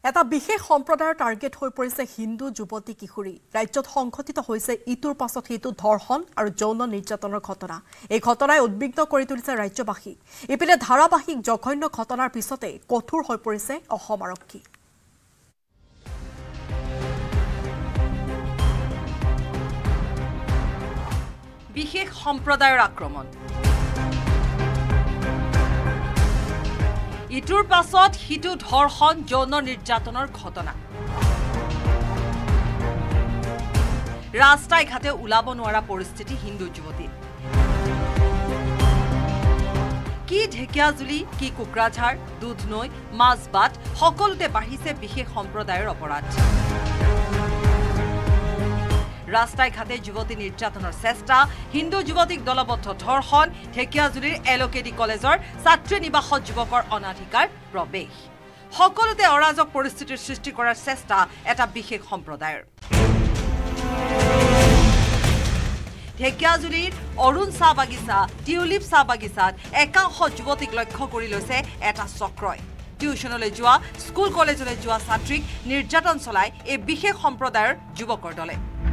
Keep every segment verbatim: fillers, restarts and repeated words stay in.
এটা বিশেষ সম্প্ৰদায়ৰ টাৰ্গেট হৈ পৰিছে হিন্দু যুৱতী কিশোৰী ৰাজ্যত সংঘটিত হৈছে ইটোৰ পাছত সিটো ধৰ্ষণ আৰু যৌন নিৰ্যাতনৰ ঘটনা এই ঘটনাই উদ্বিগ্ন কৰি তুলিছে ৰাজ্যবাসী ইপিনে ধাৰাবাহিক জঘন্য ঘটনাৰ পিছতে কঠোৰ হৈ পৰিছে অসম আৰক্ষী বিশেষ সম্প্ৰদায়ৰ আক্ৰমণ ইটোৰ পাছত হিটু ধৰ্ষণ যৌন নিৰ্যাতনৰ ঘটনা ৰাস্তাই ঘাটে ওলাব নোৱাৰা পৰিস্থিতি হিন্দু যুৱতী কি ঢেকিয়াজুলি কি কুকৰাঝাৰ দুধনৈ মাজবাট সকলোতে বাঢ়িছে বিশেষ সম্প্ৰদায়ৰ অপৰাধ ৰাস্তাই ঘাটে যুৱতী নিৰ্যাতনৰ চেষ্টা হিন্দু যুৱতীক দলবদ্ধ ধৰ্ষণ ঢেকিয়াজুলিৰ এলকেডি কলেজৰ ছাত্ৰী নিবাসত যুৱকৰ অনাধিকাৰ প্ৰৱেশ সকলোতে অৰাজক পৰিস্থিতিৰ সৃষ্টি কৰাৰ চেষ্টা এটা বিশেষ সম্প্ৰদায়ৰ ঢেকিয়াজুলিৰ অৰুণ চাহ বাগিচা টিউলিপ চাহ বাগিচাত একাংশ যুৱতীক লক্ষ্য কৰি লৈছে এটা চক্ৰই টিউচনলৈ যোৱা স্কুল কলেজলৈ যোৱা ছাত্ৰীক নিৰ্যাতন চলাই এই বিশেষ সম্প্ৰদায়ৰ যুৱকৰ দলে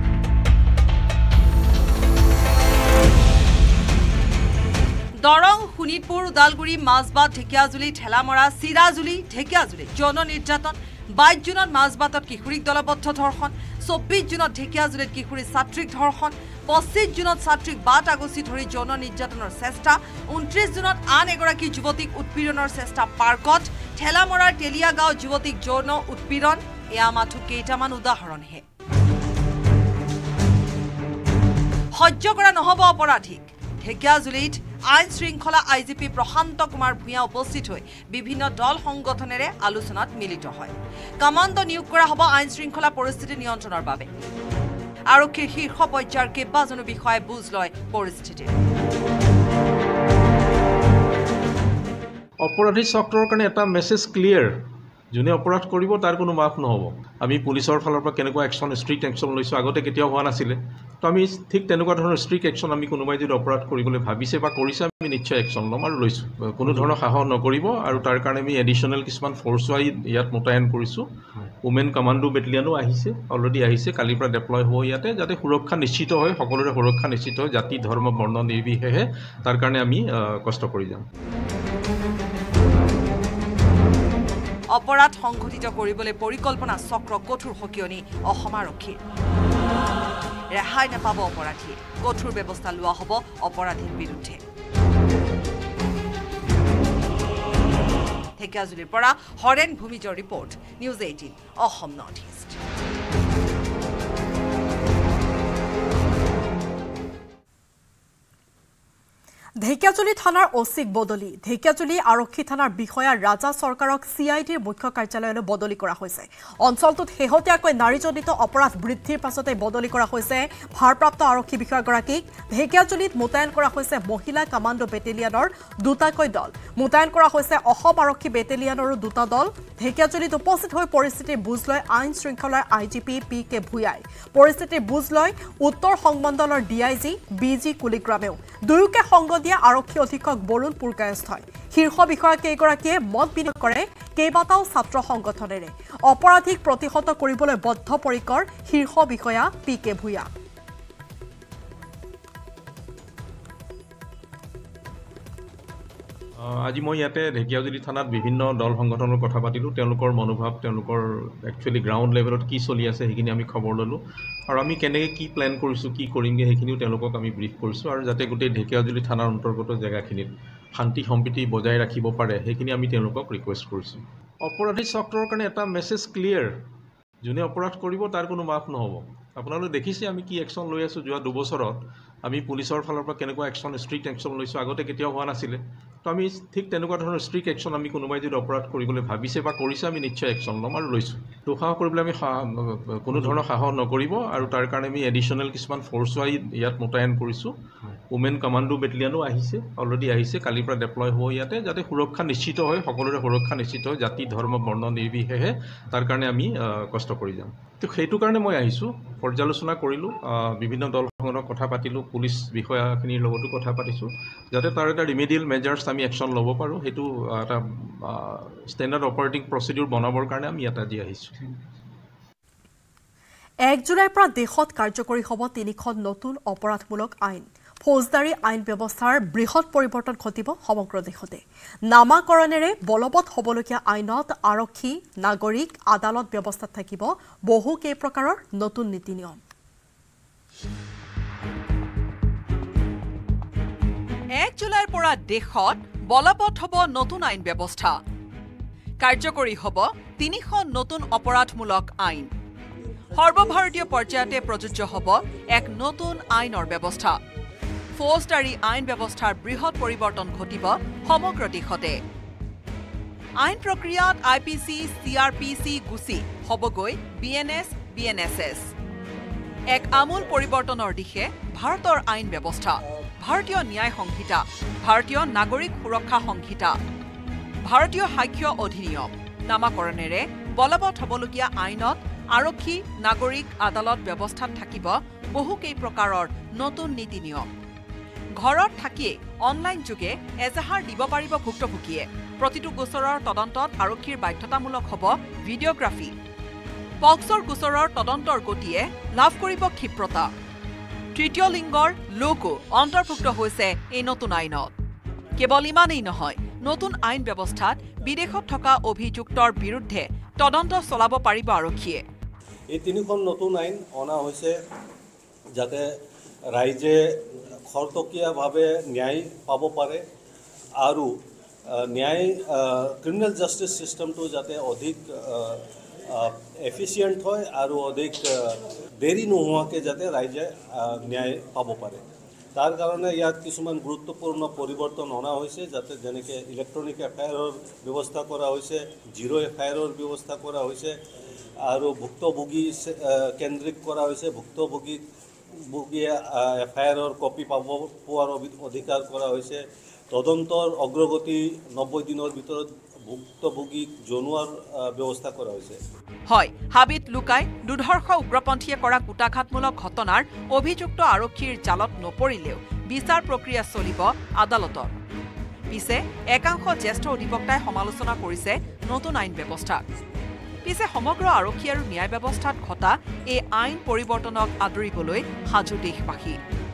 দৰং শোণিতপুৰ উদালগুৰি মাজবাট ঢেকিয়াজুলি ঠেলামৰা চিৰাজুলি ঢেকিয়াজুলি যৌন নিৰ্যাতন বাইশ জুনত মাজবাটত কিশোৰীক দলবদ্ধ ধৰ্ষণ চৌব্বিছ জুনত ঢেকিয়াজুলিত কিশোৰী ছাত্ৰীক ধৰ্ষণ পঁচিছ জুনত ছাত্ৰীক বাট আগচি ধৰি যৌন নিৰ্যাতনৰ চেষ্টা ঊনত্ৰিছ জুনত আন এগৰাকী যুৱতীক উৎপীড়নৰ চেষ্টা পাৰ্কত ঠেলামৰাৰ তেলিয়াগাঁও যুৱতীক যৌন উৎপীড়ন এয়া মাথো কেইটামান উদাহৰণহে সহ্য কৰা নহ'ব অপৰাধীক ঢেকিয়াজুলিত আইন শৃংখলা আইজিপি প্ৰশান্ত কুমাৰ ভূঞা উপস্থিত হৈ বিভিন্ন দল সংগঠনেৰে আলোচনাত মিলিত হয় কমাণ্ড নিয়োগ কৰা হ'ব আইন শৃংখলা পৰিস্থিতি নিয়ন্ত্ৰণৰ বাবে আৰক্ষীৰ শীৰ্ষ পৰ্যায়ৰ কেইবাজনো বিষয়াই বুজ লয় পৰিস্থিতিৰ অপৰাধী চক্ৰৰ কাৰণে এটা মেছেজ ক্লিয়াৰ যোনে অপৰাধ কৰিব তাৰ কোনো মাফ নহ'ব আমি পুলিচৰ ফালৰ পৰা কেনেকুৱা একশ্যন ষ্ট্ৰিক্ট একশ্যন লৈছোঁ আগতে কেতিয়াও হোৱা নাছিলে তো আমি ঠিক তেনেকুৱা ধৰণৰ ষ্ট্ৰিক্ট একশ্যন আমি কোনোবাই যদি অপৰাধ কৰিবলৈ ভাবিছে বা কৰিছে আমি নিশ্চয় একশ্যন ল'ম আৰু লৈছোঁ কোনো ধৰণৰ সাহস নকৰিব আৰু তাৰ কাৰণে আমি এডিশ্যনেল কিছুমান ফ'ৰ্চো ইয়াত মোতায়েন কৰিছোঁ উমেন কমাণ্ডো বেটেলিয়ানো আহিছে অলৰেডি আহিছে কালিৰ পৰা ডেপ্লয় হ'ব ইয়াতে যাতে সুৰক্ষা নিশ্চিত হয় সকলোৰে সুৰক্ষা নিশ্চিত হয় জাতি ধৰ্ম বৰ্ণ নিৰ্বিশেষে তাৰ কাৰণে আমি কষ্ট কৰি যাম অপৰাধ সংঘটিত কৰিবলৈ পৰিকল্পনা চক্ৰ কঠোৰ সকিয়নি অসম আৰক্ষীৰ ৰেহাই নাপাব অপৰাধী কঠোৰ ব্যৱস্থা লোৱা হ'ব অপৰাধীৰ বিৰুদ্ধে ঢেকিয়াজুলিৰ পৰা হৰেণ ভূমিজৰ report news eighteen Assam north east Dhekiajuli থানাৰ অচিক বদলি ঢেকিয়াজুলি আৰক্ষী থানাৰ বিষয়া ৰাজা চৰকাৰক চি আই ডিৰ মুখ্য কাৰ্যালয়লৈ বদলি কৰা হৈছে অঞ্চলটোত শেহতীয়াকৈ নাৰীজনিত অপৰাধ বৃদ্ধিৰ পাছতে বদলি কৰা হৈছে ভাৰপ্ৰাপ্ত আৰক্ষী বিষয়াগৰাকীক ঢেকিয়াজুলিত মোতায়েন কৰা হৈছে মহিলা কমাণ্ডো বেটেলিয়নৰ দুটাকৈ দল মোতায়েন কৰা হৈছে অসম আৰক্ষী বেটেলিয়নৰো দুটা দল ঢেকিয়াজুলিত উপস্থিত হৈ পৰিস্থিতিৰ বুজ লয় আইন শৃংখলাৰ I G P P K ভূঞাই পৰিস্থিতিৰ বুজ লয় উত্তৰ সংমণ্ডলৰ D I G B G কুলিগ্ৰামেও দুয়োকে সংগ আৰক্ষী অধীক্ষক বৰুণ পুৰকায়স্থই শীৰ্ষ বিষয়া কেইগৰাকীয়ে মত বিনিময় কৰে কেইবাটাও ছাত্ৰ সংগঠনেৰে অপৰাধীক প্ৰতিহত কৰিবলৈ বদ্ধপৰিকৰ শীৰ্ষ বিষয়া পি কে ভূঞা আজি মই ইয়াতে ঢেকিয়াজুলি থানাত বিভিন্ন দল সংগঠনৰ কথা পাতিলোঁ তেওঁলোকৰ মনোভাৱ তেওঁলোকৰ একচুৱেলি গ্ৰাউণ্ড লেভেলত কি চলি আছে সেইখিনি আমি খবৰ ল'লোঁ আৰু আমি কেনেকৈ কি প্লেন কৰিছোঁ কি কৰিমগৈ সেইখিনিও তেওঁলোকক আমি ব্ৰিফ কৰিছোঁ আৰু যাতে গোটেই ঢেকিয়াজুলি থানাৰ অন্তৰ্গত জেগাখিনিত শান্তি সম্প্ৰীতি বজাই ৰাখিব পাৰে সেইখিনি আমি তেওঁলোকক ৰিকুৱেষ্ট কৰিছোঁ অপৰাধী চক্ৰৰ কাৰণে এটা মেছেজ ক্লিয়াৰ যোনে অপৰাধ কৰিব তাৰ কোনো মাফ নহ'ব আপোনালোকে দেখিছে আমি কি একশ্যন লৈ আছোঁ যোৱা দুবছৰত আমি পুলিচৰ ফালৰ পৰা কেনেকুৱা একশ্যন ষ্ট্ৰিক্ট একশ্যন লৈছোঁ আগতে কেতিয়াও হোৱা নাছিলে তো আমি ঠিক তেনেকুৱা ধৰণৰ ষ্ট্ৰিক্ট একশ্যন আমি কোনোবাই যদি অপৰাধ কৰিবলৈ ভাবিছে বা কৰিছে আমি নিশ্চয় একশ্যন ল'ম আৰু লৈছোঁ দুঃসাহস কৰিবলৈ আমি কোনো ধৰণৰ সাহস নকৰিব আৰু তাৰ কাৰণে আমি এডিশ্যনেল কিছুমান ফ'ৰ্চো ইয়াত মোতায়েন কৰিছোঁ উমেন কমাণ্ডো বেটেলিয়নো আহিছে অলৰেডি আহিছে কালিৰ পৰা ডেপ্লয় হ'ব ইয়াতে যাতে সুৰক্ষা নিশ্চিত হয় সকলোৰে সুৰক্ষা নিশ্চিত হয় জাতি ধৰ্ম বৰ্ণ নিৰ্বিশেষে তাৰ কাৰণে আমি কষ্ট কৰি যাম তো সেইটো কাৰণে মই আহিছোঁ পৰ্যালোচনা কৰিলোঁ বিভিন্ন দল সংগঠনৰ কথা পাতিলোঁ, পুলিচ বিষয়াখিনিৰ লগতো কথা পাতিছোঁ, যাতে তাৰ এটা ৰিমেডিয়েল মেজাৰ্ছ আমি একশ্যন ল'ব পাৰোঁ। সেইটো এটা ষ্টেণ্ডাৰ্ড অপাৰেটিং প্ৰচিডিউৰ বনাবৰ কাৰণে আমি ইয়াত আজি আহিছোঁ। এক জুলাইৰ পৰা দেশত কাৰ্যকৰী হ'ব তিনিখন নতুন অপৰাধমূলক আইন। ফৌজদাৰী আইন ব্যৱস্থাৰ বৃহৎ পৰিৱৰ্তন ঘটিব সমগ্ৰ দেশতে। নামাকৰণেৰে বলবৎ হ'বলগীয়া আইনত আৰক্ষী, নাগৰিক, আদালত ব্যৱস্থাত থাকিব বহু কেইপ্ৰকাৰৰ নতুন নীতি নিয়ম। এক জুলাইৰ পৰা দেশত বলবৎ হ'ব নতুন আইন ব্যৱস্থা। কাৰ্যকৰী হ'ব তিনিখন নতুন অপৰাধমূলক আইন। সৰ্বভাৰতীয় পৰ্যায়তে প্ৰযোজ্য হ'ব এক নতুন আইনৰ ব্যৱস্থা। ফৌজদাৰী আইন ব্যৱস্থাৰ বৃহৎ পৰিৱৰ্তন ঘটিব সমগ্ৰ দেশতে। আইন প্ৰক্ৰিয়াত I P C, C R P C গুচি হ'বগৈ B N S, B N S S. এক আমূল পৰিৱৰ্তনৰ দিশে ভাৰতৰ আইন ব্যৱস্থা, ভাৰতীয় ন্যায় সংহিতা, ভাৰতীয় নাগৰিক সুৰক্ষা সংহিতা, ভাৰতীয় সাক্ষ্য অধিনিয়ম নামাকৰণেৰে বলবৎ হ'বলগীয়া আইনত আৰক্ষী, নাগৰিক, আদালত ব্যৱস্থাত থাকিব বহু কেইপ্ৰকাৰৰ নতুন নীতি নিয়ম। ঘৰত থাকিয়ে অনলাইন যোগে এজাহাৰ দিব পাৰিব ভুক্তভোগীয়ে। প্ৰতিটো গোচৰৰ তদন্তত আৰক্ষীৰ বাধ্যতামূলক হ'ব ভিডিঅ'গ্ৰাফী। পক্সৰ গোচৰৰ তদন্তৰ গতিয়ে লাভ কৰিব ক্ষিপ্ৰতা। তৃতীয় লিংগৰ লোকো অন্তৰ্ভুক্ত হৈছে এই নতুন আইনত। কেৱল ইমানেই নহয়, নতুন আইন ব্যৱস্থাত বিদেশত থকা অভিযুক্তৰ বিৰুদ্ধে তদন্ত চলাব পাৰিব আৰক্ষীয়ে। এই তিনিখন নতুন আইন অনা হৈছে যাতে ৰাইজে খৰতকীয়াভাৱে ন্যায় পাব পাৰে আৰু ন্যায় ক্ৰিমিনেল জাষ্টিচ চিষ্টেমটো যাতে অধিক এফিচিয়েণ্ট হয় আৰু অধিক দেৰি নোহোৱাকৈ যাতে ৰাইজে ন্যায় পাব পাৰে। তাৰ কাৰণে ইয়াত কিছুমান গুৰুত্বপূৰ্ণ পৰিৱৰ্তন অনা হৈছে, যাতে যেনেকৈ ইলেক্ট্ৰনিক এফ আই আৰৰ ব্যৱস্থা কৰা হৈছে, জিৰ' এফ আই আৰৰ ব্যৱস্থা কৰা হৈছে আৰু ভুক্তভোগী কেন্দ্ৰিক কৰা হৈছে। ভুক্তভোগী ভোগীয়ে এফ আই আৰৰ কপি পাব পোৱাৰ অধিকাৰ কৰা হৈছে। তদন্তৰ অগ্ৰগতি নব্বৈ দিনৰ ভিতৰত ভুক্তভোগীক জনোৱাৰ ব্যৱস্থা কৰা হৈছে। হয়, হাবিত লুকাই দুৰ্ধৰ্ষ উগ্ৰপন্থীয়ে কৰা কুটাঘাতমূলক ঘটনাৰ অভিযুক্ত আৰক্ষীৰ জালত নপৰিলেও বিচাৰ প্ৰক্ৰিয়া চলিব আদালতত। পিছে একাংশ জ্যেষ্ঠ অধিবক্তাই সমালোচনা কৰিছে নতুন আইন ব্যৱস্থাক। পিছে সমগ্ৰ আৰক্ষী আৰু ন্যায় ব্যৱস্থাত ঘটা এই আইন পৰিৱৰ্তনক আদৰিবলৈ সাজু দেশবাসী।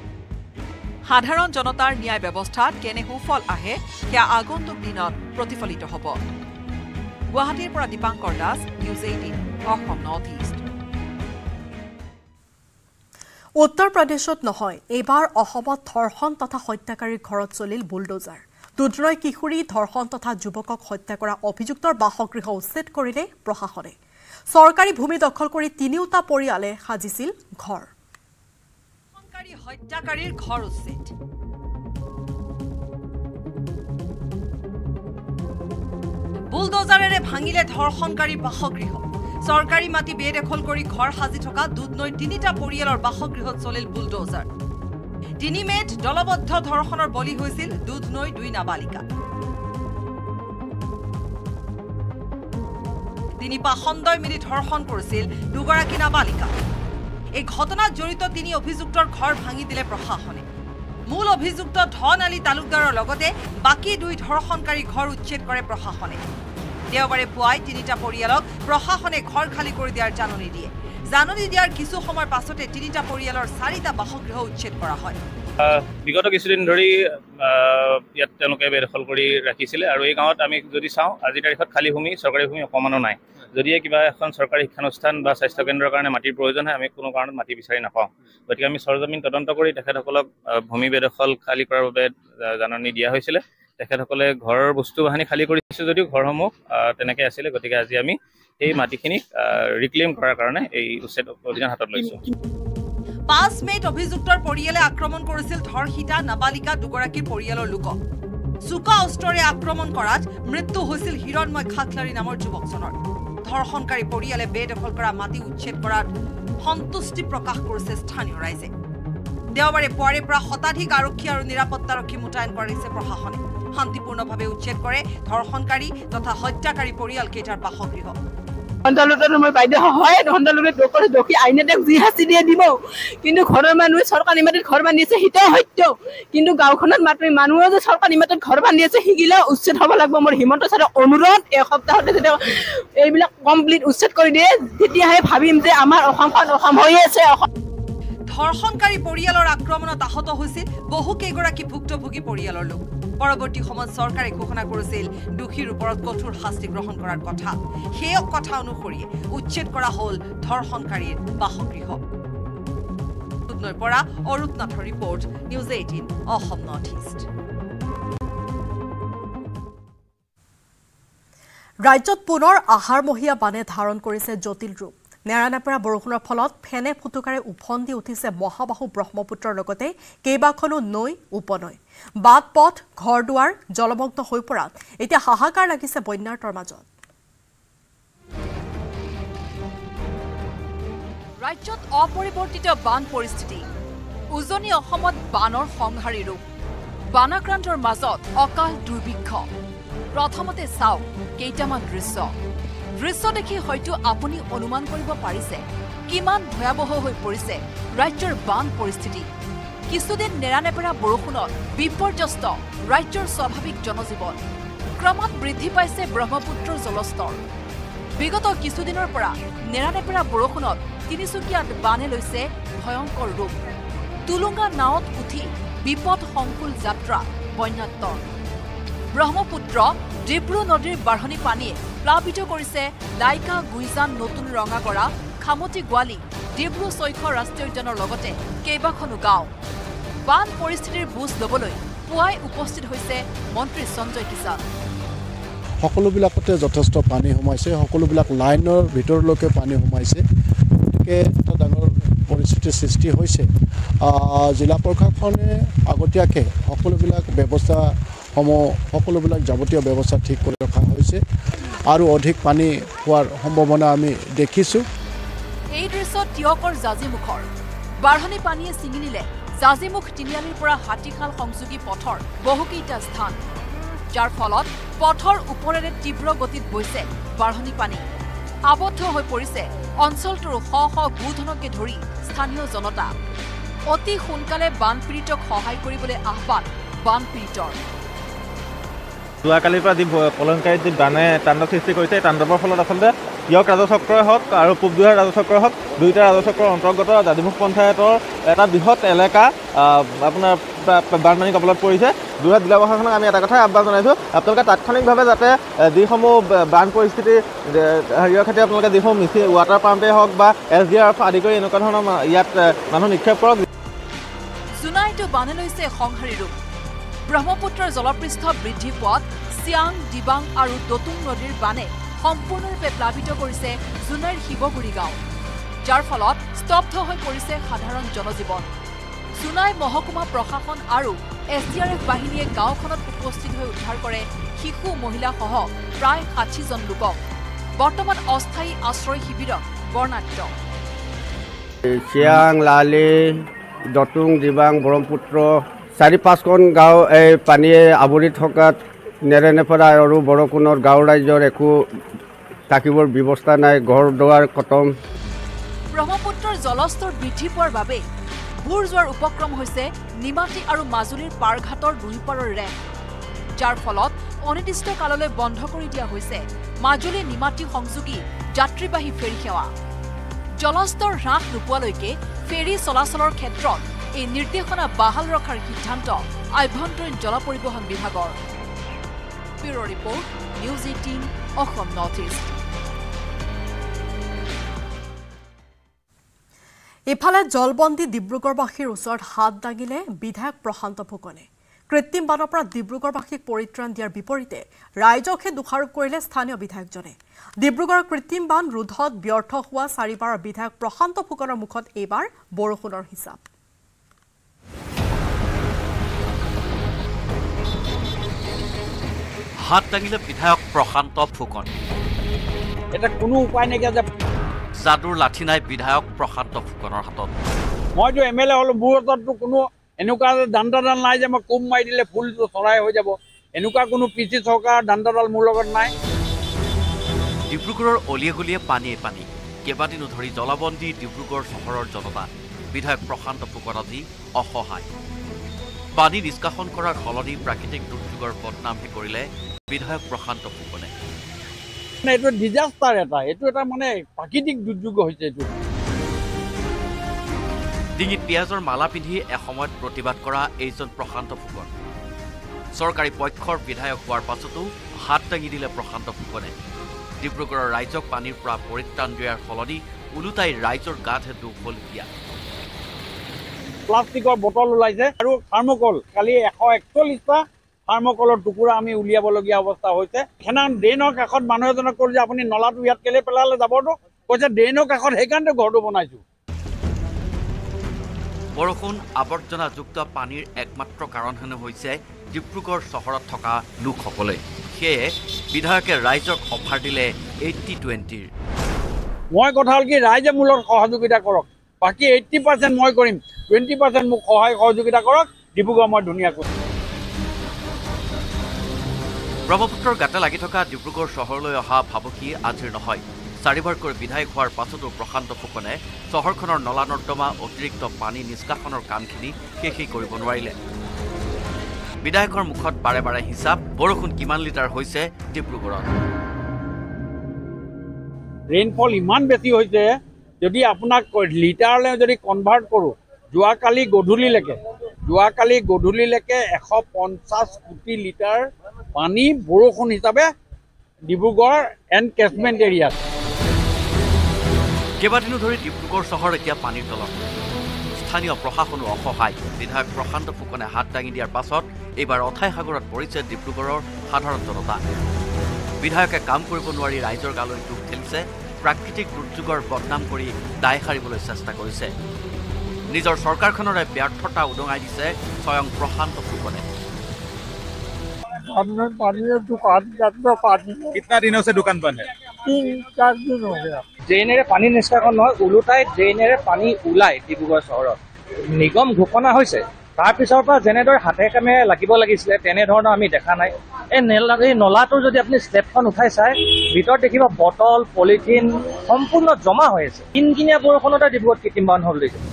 সাধাৰণ জনতাৰ ন্যায় ব্যৱস্থাত কেনে সুফল আহে সেয়া আগন্তুক দিনত প্ৰতিফলিত হ'ব। গুৱাহাটীৰ পৰা Dipankar Das, news eighteen Assam north east. উত্তৰ প্ৰদেশত নহয়, এইবাৰ অসমত ধৰ্ষণ তথা হত্যাকাৰীৰ ঘৰত চলিল বুলডোজাৰ। দুধনৈ কিশোৰী ধৰ্ষণ তথা যুৱকক হত্যা কৰা অভিযুক্তৰ বাসগৃহ উচ্ছেদ কৰিলে প্ৰশাসনে। চৰকাৰী ভূমি দখল কৰি তিনিওটা পৰিয়ালে সাজিছিল ঘৰ। হত্যাকাৰীৰ ঘৰ উচ্ছেদ। বুলডোজাৰেৰে ভাঙিলে ধৰ্ষণকাৰীৰ বাসগৃহ। চৰকাৰী মাটি বেদখল কৰি ঘৰ সাজি থকা দুধনৈৰ তিনিটা পৰিয়ালৰ বাসগৃহত চলিল বুলডোজাৰ। তিনি মেত দলবদ্ধ ধৰ্ষণৰ বলি হৈছিল দুধনৈ দুই নাবালিকা। তিনি পাখণ্ডই মিলি ধৰ্ষণ কৰিছিল দুগৰাকী নাবালিকা। এই ঘটনাত জড়িত তিনি অভিযুক্তৰ ঘৰ ভাঙি দিলে প্ৰশাসনে। মূল অভিযুক্ত ধন আলী তালুকদাৰৰ লগতে বাকী দুই ধৰ্ষণকাৰী ঘৰ উচ্ছেদ কৰে প্ৰশাসনে। দেওবাৰে পুৱাই তিনিটা পৰিয়ালক প্ৰশাসনে ঘৰ খালী কৰি দিয়াৰ জাননী দিয়ে। জাননী দিয়াৰ কিছু সময়ৰ পাছতে তিনিটা পৰিয়ালৰ চাৰিটা বাসগৃহ উচ্ছেদ কৰা হয়। বিগত কিছুদিন ধৰি ইয়াত তেওঁলোকে বেদখল কৰি ৰাখিছিলে আৰু এই গাঁৱত আমি যদি চাওঁ আজিৰ তাৰিখত খালী ভূমি, চৰকাৰী ভূমি অকমানো নাই। যদিহে কিবা এখন চৰকাৰী শিক্ষানুষ্ঠান বা স্বাস্থ্যকেন্দ্ৰৰ কাৰণে মাটিৰ প্ৰয়োজন হয়, আমি কোনো কাৰণত মাটি বিচাৰি নাপাওঁ। গতিকে আমি সৰজমিন তদন্ত কৰি তেখেতসকলক ভূমি বেদখল খালী কৰাৰ বাবে জাননী দিয়া হৈছিলে। তেখেতসকলে ঘৰৰ বস্তু বাহানি খালী কৰিছে যদিও ঘৰসমূহ তেনেকৈ আছিলে। গতিকে আজি আমি এই মাটিখিনিক ৰিক্লেইম কৰাৰ কাৰণে এই উচ্ছেদ অভিযান হাতত লৈছোঁ। পাঁচ মেত অভিযুক্তৰ পৰিয়ালে আক্ৰমণ কৰিছিল ধৰ্ষিতা নাবালিকা দুগৰাকীৰ পৰিয়ালৰ লোকক। চোকা অস্ত্ৰৰে আক্ৰমণ কৰাত মৃত্যু হৈছিল হিৰণময় খাকলাৰী নামৰ যুৱকজনৰ। ধৰ্ষণকাৰী পৰিয়ালে বেদখল কৰা মাটি উচ্ছেদ কৰাত সন্তুষ্টি প্ৰকাশ কৰিছে স্থানীয় ৰাইজে। দেওবাৰে পুৱাৰে পৰা শতাধিক আৰক্ষী আৰু নিৰাপত্তাৰক্ষী মোতায়েন কৰিছে প্ৰশাসনে। শান্তিপূৰ্ণভাৱে উচ্ছেদ কৰে ধৰ্ষণকাৰী তথা হত্যাকাৰী পৰিয়ালকেইটাৰ বাসগৃহ। অঞ্চলতে মই বাইদেউ হয় অঞ্চলতে ডক্টৰ দক্ষী আইনে তেওঁক যি শাস্তি দিয়ে দিব কিন্তু ঘৰৰ মানুহে চৰকাৰী মাটিত ঘৰ বান্ধি আছে সিটো সত্য কিন্তু গাঁওখনত মাত্ৰ মানুহে যে চৰকাৰী মাটিত ঘৰ বান্ধি আছে সিগিলা উচ্ছেদ হ'ব লাগিব মোৰ হিমন্ত ছাৰৰ অনুৰোধ এসপ্তাহতে যদি এইবিলাক কমপ্লিট উচ্ছেদ কৰি দিয়ে তেতিয়াহে ভাবিম যে আমাৰ অসমখন অসম হৈ আছে। ধৰ্ষণকাৰী পৰিয়ালৰ আক্ৰমণত আহত হৈছিল বহু কেইগৰাকী ভুক্তভোগী পৰিয়ালৰ লোক। পৰৱৰ্তী সময়ত চৰকাৰে ঘোষণা কৰিছিল দোষীৰ ওপৰত কঠোৰ শাস্তি গ্ৰহণ কৰাৰ কথা। সেই কথা অনুসৰি উচ্ছেদ কৰা হ'ল ধৰ্ষণকাৰীৰ বাসগৃহ। দুধনৈৰ পৰা অৰূপ নাথৰ report, news eighteen Assam north east. ৰাজ্যত পুনৰ আহাৰমহীয়া বানে ধাৰণ কৰিছে জটিল ৰূপ। নেৰানেপেৰা বৰষুণৰ ফলত ফেনে ফুটুকাৰে উফন্দি উঠিছে মহাবাহু ব্ৰহ্মপুত্ৰৰ লগতে কেইবাখনো নৈ উপনৈ। বাট পথ ঘৰ দুৱাৰ জলমগ্ন হৈ পৰাত এতিয়া হাহাকাৰ লাগিছে বন্যাৰ্তৰ মাজত। ৰাজ্যত অপৰিৱৰ্তিত বান পৰিস্থিতি। উজনি অসমত বানৰ সংহাৰী ৰূপ। বানাক্ৰান্তৰ মাজত অকাল দুৰ্ভিক্ষ। প্ৰথমতে চাওক কেইটামান দৃশ্য। দৃশ্য দেখি হয়তো আপুনি অনুমান কৰিব পাৰিছে কিমান ভয়াৱহ হৈ পৰিছে ৰাজ্যৰ বান পৰিস্থিতি। কিছুদিন নেৰানেপেৰা বৰষুণত বিপৰ্যস্ত ৰাজ্যৰ স্বাভাৱিক জনজীৱন। ক্ৰমত বৃদ্ধি পাইছে ব্ৰহ্মপুত্ৰৰ জলস্তৰ। বিগত কিছুদিনৰ পৰা নেৰানেপেৰা বৰষুণত তিনিচুকীয়াত বানে লৈছে ভয়ংকৰ ৰূপ। টুলুঙা নাৱত উঠি বিপদ সংকুল যাত্ৰা বন্যাত্মৰ। ব্ৰহ্মপুত্ৰ ডিব্ৰু নদীৰ বাঢ়নি পানীয়ে প্লাবিত কৰিছে লাইকা গুইজান নতুন ৰঙাগড়া খামতি গোৱালি ডিব্ৰু চৈখ ৰাষ্ট্ৰীয় উদ্যানৰ লগতে কেইবাখনো গাঁও। বান পৰিস্থিতিৰ বুজ ল'বলৈ পুৱাই উপস্থিত হৈছে মন্ত্ৰী সঞ্জয় কিষাণ। সকলোবিলাকতে যথেষ্ট পানী সোমাইছে, সকলোবিলাক লাইনৰ ভিতৰলৈকে পানী সোমাইছে। গতিকে এটা ডাঙৰ পৰিস্থিতিৰ সৃষ্টি হৈছে। জিলা প্ৰশাসনে আগতীয়াকৈ সকলোবিলাক ব্যৱস্থাসমূহ সকলোবিলাক যাৱতীয় ব্যৱস্থা ঠিক কৰি ৰখা হৈছে আৰু অধিক পানী হোৱাৰ সম্ভাৱনা আমি দেখিছোঁ। এই দৃশ্য টিয়কৰ জাজিমুখৰ। বাঢ়নি পানীয়ে ছিঙি নিলে জাজিমুখ তিনিআলিৰ পৰা হাতীখাল সংযোগী পথৰ বহুকেইটা স্থান, যাৰ ফলত পথৰ ওপৰেৰে তীব্ৰ গতিত বৈছে বাঢ়নি পানী। আবদ্ধ হৈ পৰিছে অঞ্চলটোৰ শ শ গোধনকে ধৰি স্থানীয় জনতা। অতি সোনকালে বানপীড়িতক সহায় কৰিবলৈ আহ্বান বানপীড়িতৰ। যোৱাকালিৰ পৰা যি প্ৰলয়ংকাৰী যি বানে তাণ্ডৱ সৃষ্টি কৰিছে, এই তাণ্ডৱৰ ফলত আচলতে টিয়ক ৰাজচক্ৰই হওক আৰু পূবদিহাৰ ৰাজচক্ৰই হওক দুয়োটা ৰাজচক্ৰৰ অন্তৰ্গত জাজিমুখ পঞ্চায়তৰ এটা বৃহৎ এলেকা আপোনাৰ বানপানী কবলত পৰিছে। যোৰহাট জিলা প্ৰশাসনক আমি এটা কথাই আহ্বান জনাইছোঁ, আপোনালোকে তাৎক্ষণিকভাৱে যাতে যিসমূহ বান পৰিস্থিতি হেৰিয়ৰ ক্ষেত্ৰত আপোনালোকে যিসমূহ মিচিন ৱাটাৰ পাম্পেই হওক বা এছ ডি আৰ এফ আদি কৰি এনেকুৱা ধৰণৰ ইয়াত মানুহ নিক্ষেপ কৰক। জোনাইটো বানে লৈছে সংহাৰী ৰূপ। ব্ৰহ্মপুত্ৰৰ জলপৃষ্ঠ বৃদ্ধি পোৱাত চিয়াং, দিবাং আৰু দতুং নদীৰ বানে সম্পূৰ্ণৰূপে প্লাবিত কৰিছে জোনাইৰ শিৱগুৰি গাঁও, যাৰ ফলত স্তব্ধ হৈ পৰিছে সাধাৰণ জনজীৱন। জোনাই মহকুমা প্ৰশাসন আৰু এছ ডি আৰ এফ বাহিনীয়ে গাঁওখনত উপস্থিত হৈ উদ্ধাৰ কৰে শিশু মহিলাসহ প্ৰায় ষাঠিজন লোকক। বৰ্তমান অস্থায়ী আশ্ৰয় শিবিৰত বৰ্ণাঢ্য। চিয়াং, লালি, দতুং, দিবাং, ব্ৰহ্মপুত্ৰ চাৰি পাঁচখন গাঁও এই পানীয়ে আৱৰি থকাত নেৰানেপেৰা আৰু বৰষুণৰ গাঁও ৰাইজৰ একো থাকিবৰ ব্যৱস্থা নাই, ঘৰ দুৱাৰ খতম। ব্ৰহ্মপুত্ৰৰ জলস্তৰ বৃদ্ধি পোৱাৰ বাবে বুৰ যোৱাৰ উপক্ৰম হৈছে নিমাতী আৰু মাজুলীৰ পাৰঘাটৰ দুয়োপাৰৰ ৰেল, যাৰ ফলত অনিৰ্দিষ্ট কাললৈ বন্ধ কৰি দিয়া হৈছে মাজুলী নিমাতী সংযোগী যাত্ৰীবাহী ফেৰী সেৱা। জলস্তৰ হ্ৰাস নোপোৱালৈকে ফেৰী চলাচলৰ ক্ষেত্ৰত এই নিৰ্দেশনা বাহাল ৰখাৰ সিদ্ধান্ত আভ্যন্তৰীণ জল পৰিবহণ বিভাগৰ। Bureau' report, news eighteen Assam north east. ইফালে জলবন্দী ডিব্ৰুগড়বাসীৰ ওচৰত হাত দাঙিলে বিধায়ক প্ৰশান্ত ফুকনে। কৃত্ৰিম বানৰ পৰা ডিব্ৰুগড়বাসীক পৰিত্ৰাণ দিয়াৰ বিপৰীতে ৰাইজকহে দোষাৰোপ কৰিলে স্থানীয় বিধায়কজনে। ডিব্ৰুগড়ৰ কৃত্ৰিম বান ৰোধত ব্যৰ্থ হোৱা চাৰিবাৰৰ বিধায়ক প্ৰশান্ত ফুকনৰ মুখত এইবাৰ বৰষুণৰ হিচাপ। হাত দাঙিলে বিধায়ক প্ৰশান্ত ফুকন। এটা কোনো উপায় নাইকিয়া যে যাদুৰ লাঠি নাই বিধায়ক প্ৰশান্ত ফুকনৰ হাতত। মইতো এম এল এ হ'লো, মোৰ হাততো কোনো এনেকুৱা দাণ্ডাডাল নাই যে মই কোম মাৰি দিলে ফুলটো চৰাই হৈ যাব। এনেকুৱা কোনো পি চি চৰকাৰৰ দাণ্ডাডাল মোৰ লগত নাই। ডিব্ৰুগড়ৰ অলিয়ে গলিয়ে পানীয়ে পানী কেইবাদিনো ধৰি জলবন্দী ডিব্ৰুগড় চহৰৰ জনতা বিধায়ক প্ৰশান্ত ফুকন আজি অসহায় পানী নিষ্কাশন কৰাৰ সলনি প্ৰাকৃতিক দুৰ্যোগৰ বদনামহে কৰিলে বিধায়ক প্ৰশান্ত ফুকনে এইটো ডিজাষ্টাৰ এটা এইটো এটা মানে প্ৰাকৃতিক দুৰ্যোগ হৈছে এইটো ডিঙিত পিয়াজৰ মালা পিন্ধি এসময়ত প্ৰতিবাদ কৰা এইজন প্ৰশান্ত ফুকন চৰকাৰী পক্ষৰ বিধায়ক হোৱাৰ পাছতো হাত দাঙি দিলে প্ৰশান্ত ফুকনে ডিব্ৰুগড়ৰ ৰাইজক পানীৰ পৰা পৰিত্ৰাণ দিয়াৰ সলনি ওলোটাই ৰাইজৰ গাতহে দুখ হ'ল দিয়া প্লাষ্টিকৰ বটল ওলাইছে আৰু থাৰ্মকল কালি এশ একচল্লিছটা থাৰ্মকলৰ টুকুৰা আমি উলিয়াবলগীয়া অৱস্থা হৈছে সেইদিনাখন ড্ৰেইনৰ কাষত মানুহ এজনক ক'লো যে আপুনি নলাটো ইয়াত কেলে পেলালে যাবতো কৈছে ড্ৰেইনৰ কাষত সেইকাৰণে ঘৰটো বনাইছোঁ বৰষুণ আৱৰ্জনাযুক্ত পানীৰ একমাত্ৰ কাৰণ হেনো হৈছে ডিব্ৰুগড় চহৰত থকা লোকসকলে সেয়ে বিধায়কে ৰাইজক অফাৰ দিলে এইট্টি টুৱেণ্টিৰ মই কথা হ'ল কি ৰাইজে মোৰ লগত সহযোগিতা কৰক বাকী এইট্টি পাৰ্চেণ্ট মই কৰিম টুৱেণ্টি পাৰ্চেণ্ট মোক সহায় সহযোগিতা কৰক ডিব্ৰুগড় মই ধুনীয়া কৰিম ব্ৰহ্মপুত্ৰৰ গাতে লাগি থকা ডিব্ৰুগড় চহৰলৈ অহা ভাবুকি আজিৰ নহয় চাৰিবাৰকৈ বিধায়ক হোৱাৰ পাছতো প্ৰশান্ত ফুকনে চহৰখনৰ নলা নৰ্দমা অতিৰিক্ত পানী নিষ্কাশনৰ কামখিনি শেষেই কৰিব নোৱাৰিলে বিধায়কৰ মুখত বাৰে বাৰে হিচাপ বৰষুণ কিমান লিটাৰ হৈছে ডিব্ৰুগড়ত ৰেইনফল ইমান বেছি হৈছে যদি আপোনাক লিটাৰলৈ যদি কনভাৰ্ট কৰোঁ যোৱাকালি গধূলিলৈকে যোৱাকালি গধূলিলৈকে এশ পঞ্চাছ কোটি লিটাৰ পানী বৰষুণ হিচাপে ডিব্ৰুগড় এণ্ড কেচমেণ্ট এৰিয়াত কেইবাদিনো ধৰি ডিব্ৰুগড় চহৰ এতিয়া পানীৰ তলত স্থানীয় প্ৰশাসনো অসহায় বিধায়ক প্ৰশান্ত ফুকনে হাত দাঙি দিয়াৰ পাছত এইবাৰ অথাই সাগৰত পৰিছে ডিব্ৰুগড়ৰ সাধাৰণ জনতা বিধায়কে কাম কৰিব নোৱাৰি ৰাইজৰ গালৈ দুখ ঠেলিছে প্ৰাকৃতিক দুৰ্যোগৰ বদনাম কৰি দায় সাৰিবলৈ চেষ্টা কৰিছে নিজৰ চৰকাৰখনৰে ব্যৰ্থতা উদঙাই দিছে স্বয়ং প্ৰশান্ত ফুকনে कितना दिनों से दुकान बंद है तीन चार दिन हो गया ড্ৰেইনেৰে পানী নিষ্কাশন নহয় ওলোটাই ড্ৰেইনেৰে পানী ওলাই ডিব্ৰুগড় চহৰত নিগম ঘোষণা হৈছে তাৰপিছৰ পৰা যেনেদৰে হাতে কামে লাগিব লাগিছিলে তেনেধৰণৰ আমি দেখা নাই এই নেলা এই নলাটোৰ যদি আপুনি ষ্টেপখন উঠাই চাই ভিতৰত দেখিব বটল পলিথিন সম্পূৰ্ণ জমা হৈ আছে কিনকিনীয়া বৰষুণতে ডিব্ৰুগড়ত কৃত্ৰিম বান হ'ল দিছে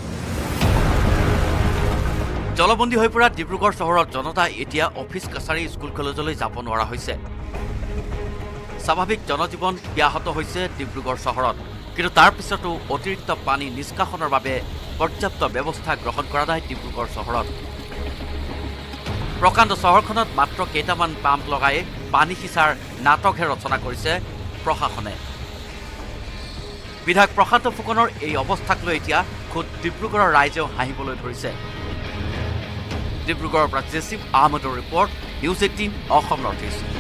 জলবন্দী হৈ পৰা ডিব্ৰুগড় চহৰত জনতা এতিয়া অফিচ কাছাৰী স্কুল কলেজলৈ যাব নোৱাৰা হৈছে স্বাভাৱিক জনজীৱন ব্যাহত হৈছে ডিব্ৰুগড় চহৰত কিন্তু তাৰ পিছতো অতিৰিক্ত পানী নিষ্কাশনৰ বাবে পৰ্যাপ্ত ব্যৱস্থা গ্ৰহণ কৰা নাই ডিব্ৰুগড় চহৰত প্ৰকাণ্ড চহৰখনত মাত্ৰ কেইটামান পাম্প লগাই পানী সিঁচাৰ নাটকহে ৰচনা কৰিছে প্ৰশাসনে বিধায়ক প্ৰশান্ত ফুকনৰ এই অৱস্থাক লৈ এতিয়া খুদ ডিব্ৰুগড়ৰ ৰাইজেও হাঁহিবলৈ ধৰিছে ডিব্ৰুগড়ৰ পৰা জেচিফ আহমেদৰ report news eighteen Assam north east